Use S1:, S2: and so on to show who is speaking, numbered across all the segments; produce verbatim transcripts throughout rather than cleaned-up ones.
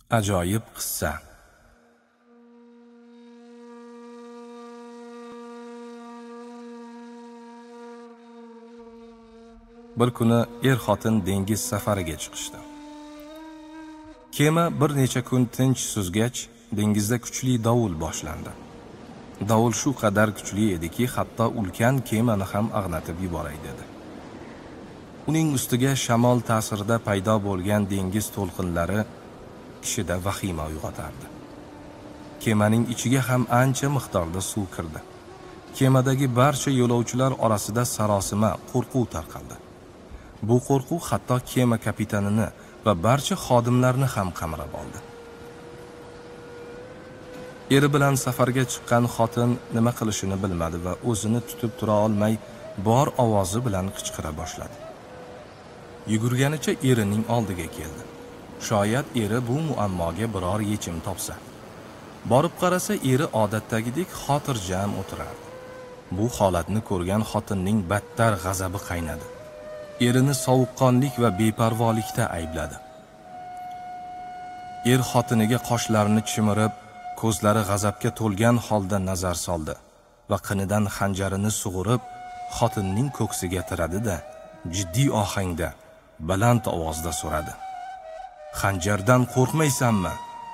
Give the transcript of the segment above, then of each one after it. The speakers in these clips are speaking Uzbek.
S1: Ajoyib qissa. Bir kuni er-xotin dengiz safariga chiqishdi. Kema bir necha kun tinch suzgach, dengizda kuchli dovul boshlandi. Dovul shu qadar kuchli ediki, hatto ulkan kemani ham ag'natib yuboray dedi. Uning ustiga shamol ta'sirida paydo bo'lgan dengiz to'lqinlari kishida vahima uyg'otardi. Kemaning ichiga ham ancha miqdorda suv kirdi. Kemadagi barcha yo'lovchilar orasida sarosima, qo'rquv tarqaldi. Bu qo'rquv hatto kema kapitanini va barcha xodimlarni ham qamrab oldi. Eri bilan safarga chiqqan xotin nima qilishini bilmadi va o'zini tutib tura olmay bor ovozi bilan qichqira boshladi. Yugurganicha erining oldiga keldi. Shoyat eri bu muammoga biror yechim topsa. Borib qarasa, eri odatdagidek xotirjam o'tirardi. Bu holatni ko'rgan xotinning battar g'azabi qaynadi. Erini sovuqqonlik va beparvolikda aybladi. Er xotiniga qoshlarini chimirib, ko'zlari g'azabga to'lgan holda nazar soldi va qinidan xanjarini sug'urib, xotinning ko'ksiga tiradi-da, jiddiy ohangda, baland ovozda so'radi: "Xanjardan qo'rqmaysanmi?"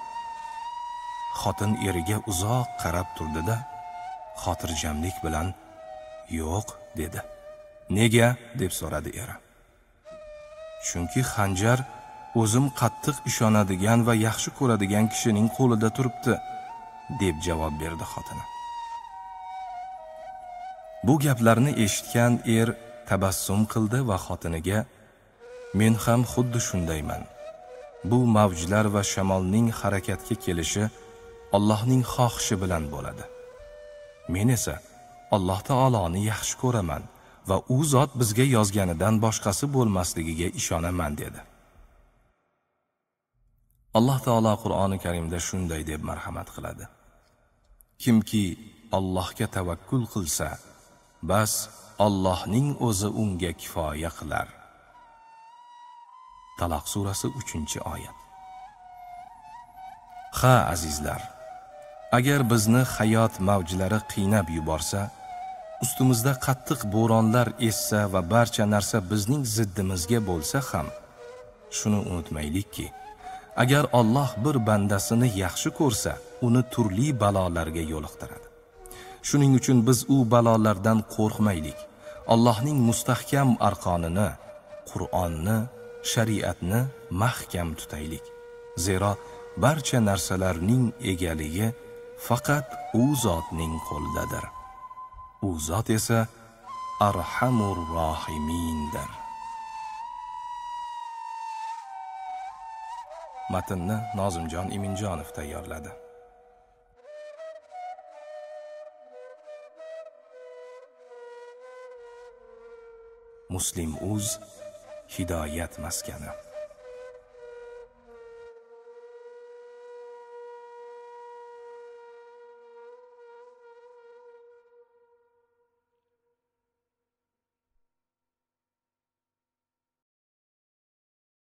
S1: Xotin eriga uzoq qarab turdi-da, xotirjamlik bilan "Yo'q" dedi. "Nega?" deb so'radi eri. "Chunki xanjar o'zim qattiq ishonadigan va yaxshi ko'radigan kishining qo'lida turibdi", deb javob berdi xotini. Bu gaplarni eshitgan er tabassum qildi va xotiniga: "Men ham xuddi shundayman. Bu mavjlar va shamolning harakatga kelishi Allohning xohishi bilan bo'ladi. Men esa Alloh taoloni yaxshi ko'raman va u zot bizga yozganidan boshqasi bo'lmasligiga ishonaman", dedi. Alloh taolo Qur'oni Karimda shunday deb marhamat qiladi: "Kimki Allohga tavakkul qilsa, bas Allohning o'zi unga kifoya qilar." Taloq surasi uchinchi oyat. Ha azizlar, agar bizni hayot mavjlari qiynab yuborsa, ustimizda qattiq bo'ronlar essa va barcha narsa bizning ziddimizga bo'lsa ham, shuni unutmaylikki, agar Alloh bir bandasini yaxshi ko'rsa, uni turli balolarga yo'liqtiradi. Shuning uchun biz u balolardan qo'rqmaylik. Allohning mustahkam arqonini, Qur'onni, shariatni mahkam tutaylik. Zero barcha narsalarning egaligi faqat u zotning qo'lidadir. U zot esa Arhamur Rohimindir. Matnni Nozimjon Iminjonov tayyorladi. Muslim uz hidoyat maskani.